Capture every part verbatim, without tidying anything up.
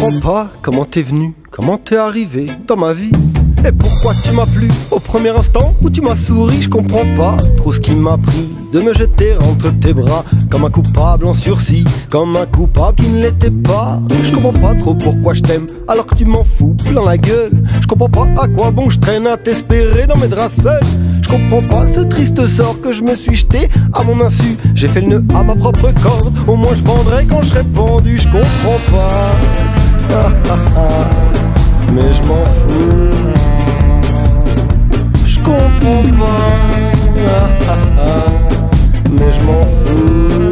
comprends pas comment t'es venu, comment t'es arrivé dans ma vie. Et pourquoi tu m'as plu au premier instant où tu m'as souri. Je comprends pas trop ce qui m'a pris de me jeter entre tes bras, comme un coupable en sursis, comme un coupable qui ne l'était pas. Je comprends pas trop pourquoi je t'aime alors que tu m'en fous plein la gueule. Je comprends pas à quoi bon je traîne à t'espérer dans mes draps seuls. Je comprends pas ce triste sort que je me suis jeté à mon insu. J'ai fait le nœud à ma propre corde, au moins je vendrai quand je serai pendu. Je comprends pas, ah, ah, ah, mais je m'en fous. Je comprends pas, ah, ah, ah, mais je m'en fous.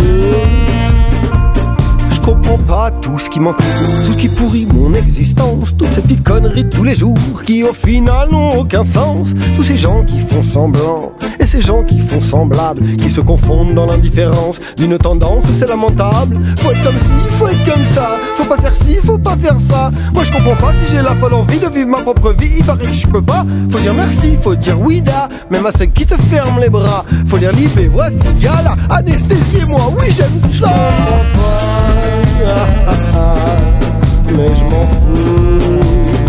Je comprends pas tout ce qui m'entoure, tout ce qui pourrit mon existence, toutes ces petites conneries de tous les jours qui au final n'ont aucun sens. Tous ces gens qui font semblant et ces gens qui font semblable, qui se confondent dans l'indifférence d'une tendance, c'est lamentable. Faut être comme ci, faut être comme ça, faut pas faire ci, faut pas faire ça. Moi je comprends pas si j'ai la folle envie de vivre ma propre vie. Il paraît que je peux pas, faut dire merci, faut dire oui da, même à ceux qui te ferment les bras. Faut lire Libé, voici Gala, anesthésiez-moi, oui j'aime ça. Ah, ah, ah, mais je m'en fous.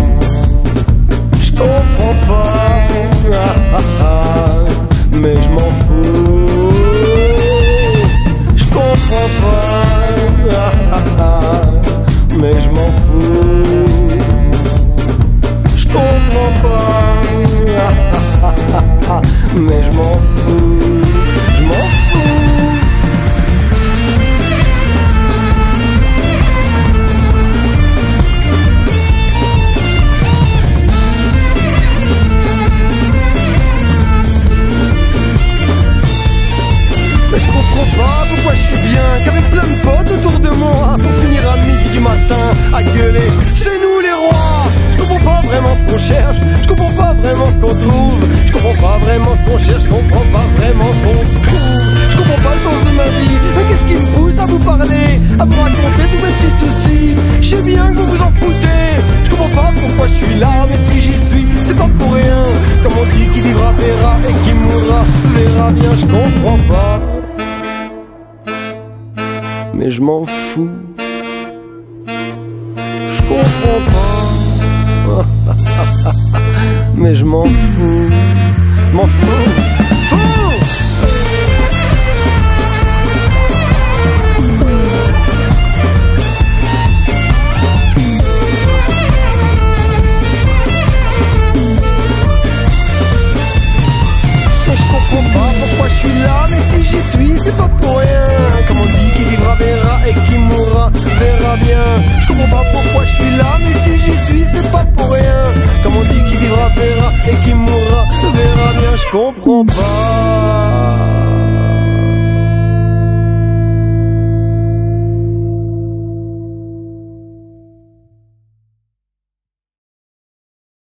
Je comprends pas, ah, ah, ah, mais je m'en fous. Je comprends pas, ah, ah, ah, mais je m'en fous. Je comprends pas, ah, ah, ah, ah, mais je m'en fous. Je m'en fous. Je comprends pas pourquoi je suis bien qu'avec plein de potes autour de moi, pour finir à midi du matin à gueuler c'est nous les rois. Je comprends pas vraiment ce qu'on cherche, je comprends pas vraiment ce qu'on trouve, je comprends pas vraiment ce qu'on cherche, je comprends pas vraiment ce qu'on se trouve. Je comprends pas le sens de ma vie, mais qu'est-ce qui me pousse à vous parler, à vous raconter tous mes petits soucis. Je sais bien que vous vous en foutez, je comprends pas pourquoi je suis là, mais si j'y suis, c'est pas pour rien. Comme on dit, qui vivra verra et qui mourra verra bien. Je comprends pas, mais je m'en fous. Je comprends pas, mais je m'en fous. M'en fous, fou. Mais je comprends pas pourquoi je suis là, mais si j'y suis, c'est pas pour rien. Comme on dit, qui vivra verra et qui mourra verra bien. Je comprends pas pourquoi je suis là, mais si j'y suis, c'est pas pour rien. Comme on dit, qui vivra verra et qui mourra verra bien. Je comprends pas.